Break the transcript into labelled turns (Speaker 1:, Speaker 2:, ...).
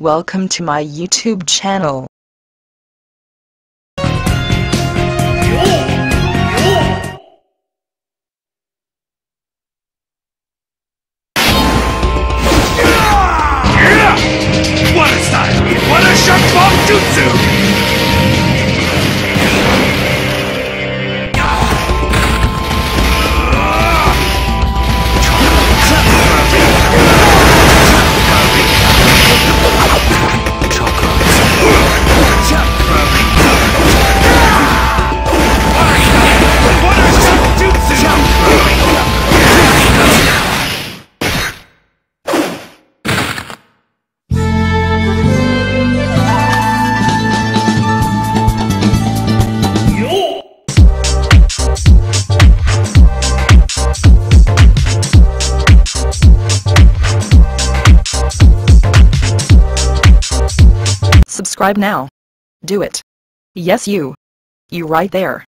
Speaker 1: Welcome to my YouTube channel.
Speaker 2: What a style! What a sharp bomb jutsu!
Speaker 1: Subscribe now. Do it. Yes, you. You right there.